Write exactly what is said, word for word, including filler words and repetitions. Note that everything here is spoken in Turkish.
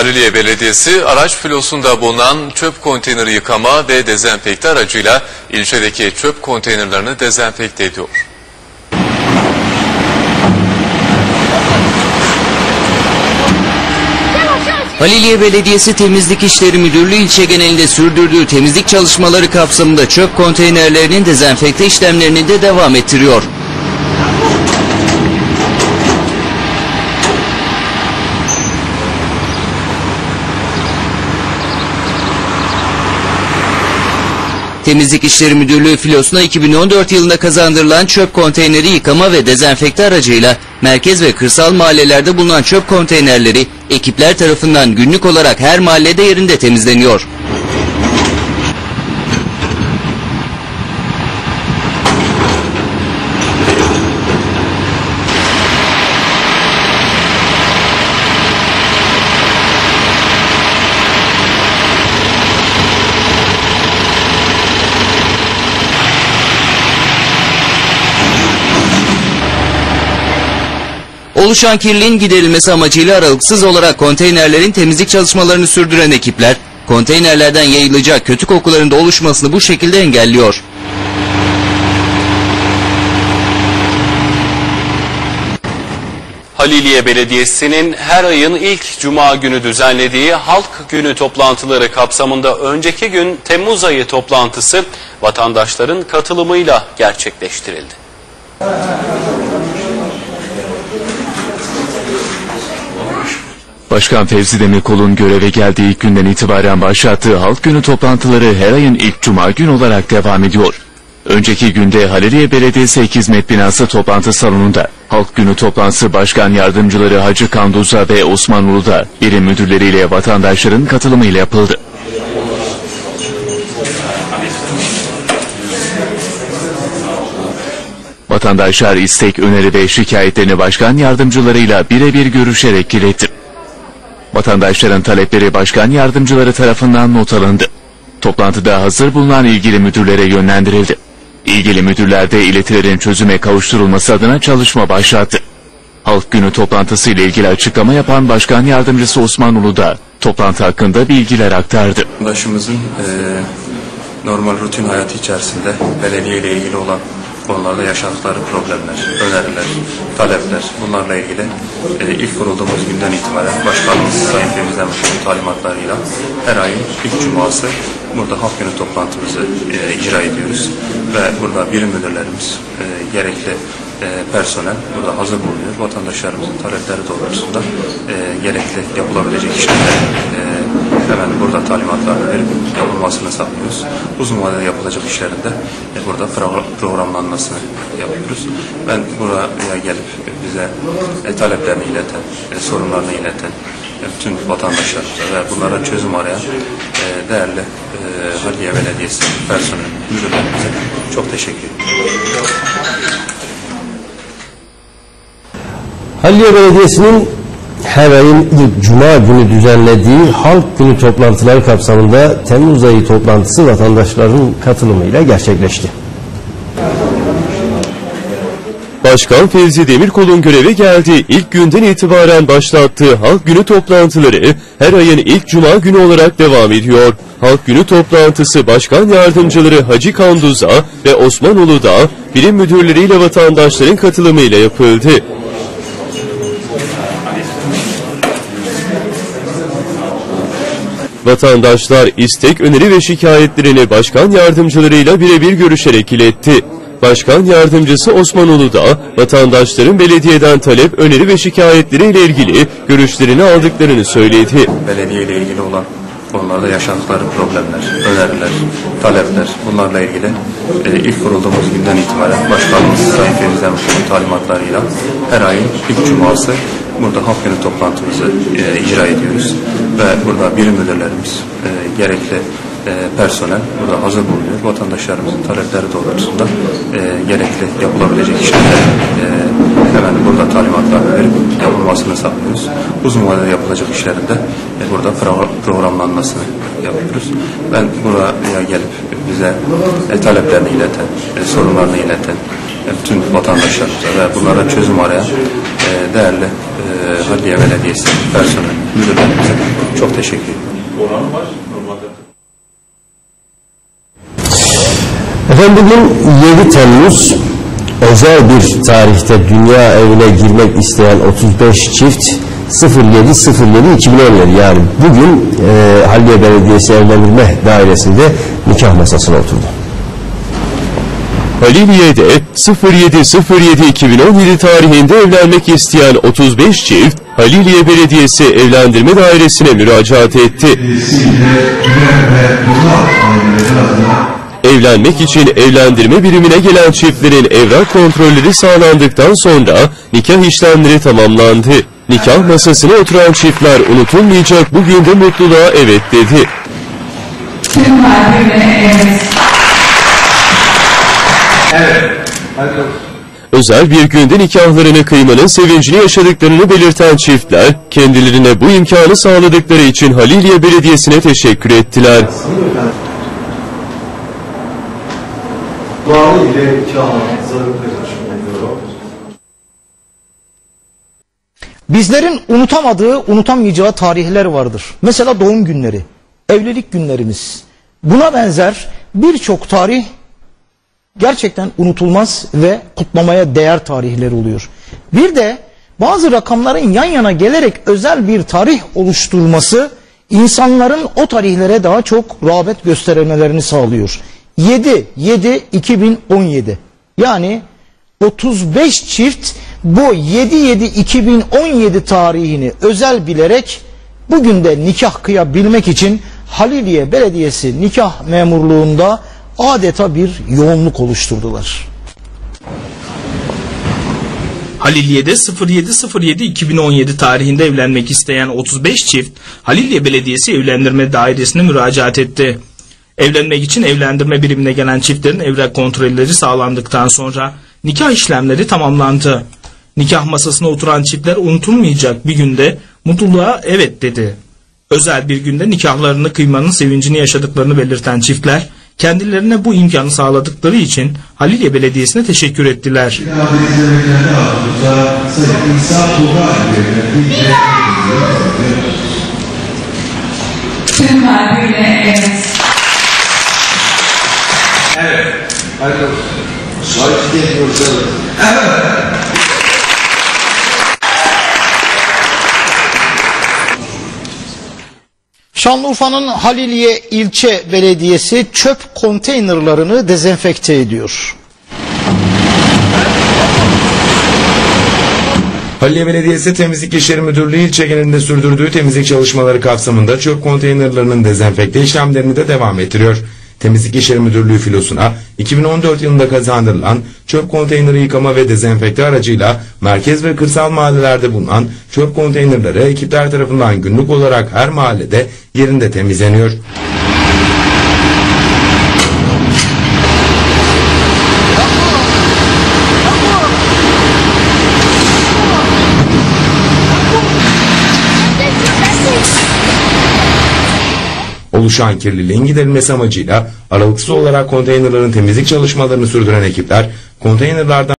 Haliliye Belediyesi araç filosunda bulunan çöp konteyneri yıkama ve dezenfekte aracıyla ilçedeki çöp konteynerlerini dezenfekte ediyor. Haliliye Belediyesi Temizlik İşleri Müdürlüğü ilçe genelinde sürdürdüğü temizlik çalışmaları kapsamında çöp konteynerlerinin dezenfekte işlemlerini de devam ettiriyor. Temizlik İşleri Müdürlüğü filosuna iki bin on dört yılında kazandırılan çöp konteyneri yıkama ve dezenfekte aracıyla merkez ve kırsal mahallelerde bulunan çöp konteynerleri ekipler tarafından günlük olarak her mahallede yerinde temizleniyor. Oluşan kirliliğin giderilmesi amacıyla aralıksız olarak konteynerlerin temizlik çalışmalarını sürdüren ekipler, konteynerlerden yayılacak kötü kokuların da oluşmasını bu şekilde engelliyor. Haliliye Belediyesi'nin her ayın ilk cuma günü düzenlediği Halk Günü toplantıları kapsamında önceki gün Temmuz ayı toplantısı vatandaşların katılımıyla gerçekleştirildi. Başkan Fevzi Demirkol'un göreve geldiği ilk günden itibaren başlattığı Halk Günü toplantıları her ayın ilk cuma gün olarak devam ediyor. Önceki günde Haliliye Belediyesi Ek Hizmet Binası toplantı salonunda Halk Günü toplantısı başkan yardımcıları Hacı Kanduza ve Osman Ulu'da birim müdürleriyle vatandaşların katılımıyla yapıldı. Vatandaşlar istek, öneri ve şikayetlerini başkan yardımcılarıyla birebir görüşerek iletti. Vatandaşların talepleri başkan yardımcıları tarafından not alındı. Toplantıda hazır bulunan ilgili müdürlere yönlendirildi. İlgili müdürler de iletilerin çözüme kavuşturulması adına çalışma başlattı. Halk Günü toplantısı ile ilgili açıklama yapan başkan yardımcısı Osman Ulu da toplantı hakkında bilgiler aktardı. Vatandaşımızın e, normal rutin hayatı içerisinde belediye ile ilgili olan konularda yaşadıkları problemler, öneriler, talepler, bunlarla ilgili e, ilk kurulduğumuz günden itibaren Başkanımız Sayın Fevzi Demirkol'un talimatlarıyla her ayın ilk cuması burada Halk Günü toplantımızı e, icra ediyoruz ve burada birim müdürlerimiz e, gerekli e, personel burada hazır bulunuyor. Vatandaşlarımızın talepleri doğrultusunda e, gerekli yapılabilecek işlemleri e, hemen burada talimatlarını verip yapılmasını sağlıyoruz. Uzun vadede yapılacak işlerinde e, burada programlanmasını yapıyoruz. Ben buraya gelip bize e, taleplerini ileten, e, sorunlarını ileten e, bütün vatandaşlarımıza ve bunlara çözüm arayan e, değerli e, Haliliye Belediyesi personel müdürlerimize çok teşekkür ederim. Haliliye Belediyesi'nin her ayın ilk cuma günü düzenlediği Halk Günü toplantıları kapsamında Temmuz ayı toplantısı vatandaşların katılımıyla gerçekleşti. Başkan Fevzi Demirkol'un göreve geldiği ilk günden itibaren başlattığı Halk Günü toplantıları her ayın ilk cuma günü olarak devam ediyor. Halk Günü toplantısı başkan yardımcıları Hacı Kanduza ve Osman Ulu'da birim müdürleriyle vatandaşların katılımıyla yapıldı. Vatandaşlar istek, öneri ve şikayetlerini başkan yardımcılarıyla birebir görüşerek iletti. Başkan yardımcısı Osman Ulu da vatandaşların belediyeden talep, öneri ve şikayetleriyle ilgili görüşlerini aldıklarını söyledi. Belediye ile ilgili olan konularda yaşadıkları problemler, öneriler, talepler, bunlarla ilgili e, ilk kurulduğumuz günden itibaren Başkanımız Sayın Fevzi Demirkol'un talimatlarıyla her ayın ilk cuması burada Halk Günü toplantımızı e, icra ediyoruz ve burada birim müdürlerimiz e, gerekli e, personel burada hazır bulunuyor. Vatandaşlarımızın talepleri doğrultusunda e, gerekli yapılabilecek işlemleri e, hemen burada talimatlarını verip yapılmasını sağlıyoruz. Uzun vadede yapılacak işlerinde e, burada pro programlanmasını yapıyoruz. Ben buraya gelip bize e, taleplerini ileten, e, sorunlarını ileten e, bütün vatandaşlarımıza ve bunlara çözüm arayan e, değerli e, Haliliye Belediyesi personel müdürlerimize Çok teşekkür ederim. Efendim bugün yedi Temmuz, özel bir tarihte dünya evine girmek isteyen otuz beş çift sıfır yedi sıfır yedi iki bin on yedi, yani bugün e, Halliye Belediyesi Evlendirme Dairesi'nde nikah masasına oturdu. Haliliye'de sıfır yedi sıfır yedi iki bin on yedi tarihinde evlenmek isteyen otuz beş çift Haliliye Belediyesi Evlendirme Dairesi'ne müracaat etti. Evlenmek için evlendirme birimine gelen çiftlerin evrak kontrolleri sağlandıktan sonra nikah işlemleri tamamlandı. Nikah masasına oturan çiftler unutulmayacak bugün de mutluluğa evet dedi. Özel bir günde nikahlarını kıymanın sevincini yaşadıklarını belirten çiftler, kendilerine bu imkanı sağladıkları için Haliliye Belediyesi'ne teşekkür ettiler. Bizlerin unutamadığı, unutamayacağı tarihler vardır. Mesela doğum günleri, evlilik günlerimiz. Buna benzer birçok tarih gerçekten unutulmaz ve kutlamaya değer tarihler oluyor. Bir de bazı rakamların yan yana gelerek özel bir tarih oluşturması insanların o tarihlere daha çok rağbet göstermelerini sağlıyor. yedi yedi iki bin on yedi, yani otuz beş çift bu yedi yedi iki bin on yedi tarihini özel bilerek bugün de nikah kıyabilmek için Haliliye Belediyesi nikah memurluğunda adeta bir yoğunluk oluşturdular. Haliliye'de sıfır yedi sıfır yedi iki bin on yedi tarihinde evlenmek isteyen otuz beş çift Haliliye Belediyesi Evlendirme Dairesi'ne müracaat etti. Evlenmek için evlendirme birimine gelen çiftlerin evrak kontrolleri sağlandıktan sonra nikah işlemleri tamamlandı. Nikah masasına oturan çiftler unutulmayacak bir günde mutluluğa evet dedi. Özel bir günde nikahlarını kıymanın sevincini yaşadıklarını belirten çiftler, kendilerine bu imkanı sağladıkları için Haliliye Belediyesi'ne teşekkür ettiler. Evet. Hadi. Evet. Şanlıurfa'nın Haliliye İlçe Belediyesi çöp konteynerlarını dezenfekte ediyor. Haliliye Belediyesi Temizlik İşleri Müdürlüğü ilçe genelinde sürdürdüğü temizlik çalışmaları kapsamında çöp konteynerlarının dezenfekte işlemlerini de devam ettiriyor. Temizlik İşleri Müdürlüğü filosuna iki bin on dört yılında kazandırılan çöp konteyneri yıkama ve dezenfekte aracıyla merkez ve kırsal mahallelerde bulunan çöp konteynerleri ekipler tarafından günlük olarak her mahallede yerinde temizleniyor. Oluşan kirliliğin giderilmesi amacıyla aralıksız olarak konteynerların temizlik çalışmalarını sürdüren ekipler konteynerlardan